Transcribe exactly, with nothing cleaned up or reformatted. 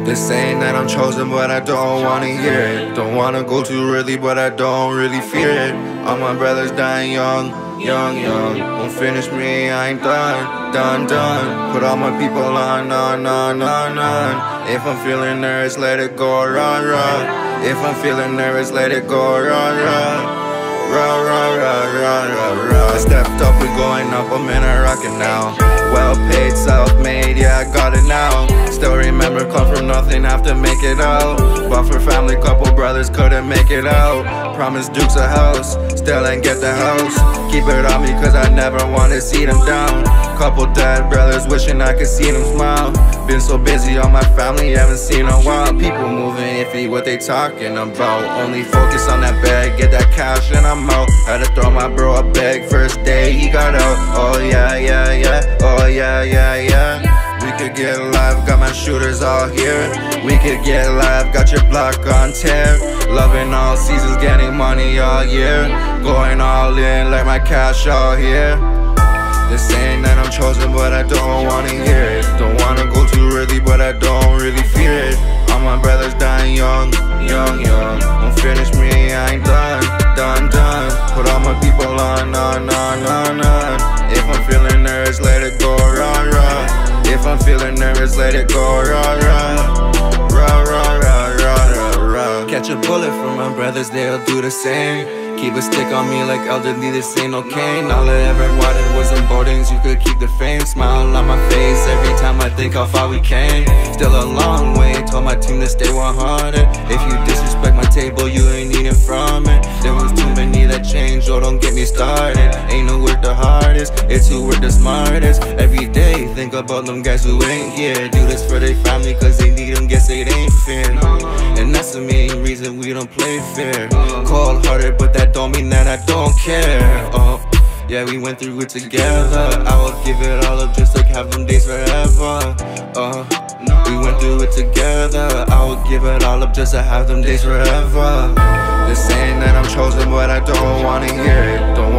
They're saying that I'm chosen, but I don't wanna hear it. Don't wanna go too early, but I don't really fear it. All my brothers dying young, young, young. Won't finish me, I ain't done, done, done. Put all my people on, on, on, on, on. If I'm feeling nervous, let it go, run, run. If I'm feeling nervous, let it go, run, run. Run, run, run, run, run, run. I stepped up, we going up, I'm in a rocket now. Well paid, self-made, yeah, I got it now. Still remember, come from nothing, have to make it out. But for family, couple brothers couldn't make it out. Promised Dukes a house, still ain't get the house. Keep it on me cause I never wanna see them down. Couple dead brothers wishing I could see them smile. Been so busy on my family, haven't seen a while. People moving iffy, what they talking about. Only focus on that bag, get that cash and I'm out. Had to throw my bro a bag, first day he got out. Oh yeah, yeah, yeah, oh yeah, yeah, yeah. We could get live, got my shooters all here. We could get live, got your block on tear. Loving all seasons, getting money all year. Going all in, like my cash all here. They're saying that I'm chosen, but I don't wanna hear it. Don't wanna go too early, but I don't really fear it. All my brothers dying young, young, young. Won't finish me, I ain't done, done, done. Put all my people on, on, on, on, on. If I'm feeling nervous, let it go, run, run. If I'm feeling nervous, let it go, run, run. Run, run, run, run, run, run. Catch a bullet from my brothers, they'll do the same. Keep a stick on me like elderly, this ain't no cane. All I ever wanted was them boardings, you could keep the fame. Smile on my face every time I think how far we came. Still a long way, told my team to stay one hundred. If you disrespect my table, you ain't eating from it. There was too many that changed, oh don't get me started. Ain't no work the hardest, it's who work the smartest. Every day, think about them guys who ain't here. Do this for their family cause they need them, guess it ain't fair. And that's the main reason we don't play fair. Cold hearted, but that don't mean that I don't care. Oh, yeah, we went through it together. I will give it all up just like have them days forever. Uh, we went through it together. I will give it all up just to have them days forever. They're saying that I'm chosen, but I don't wanna hear it. Don't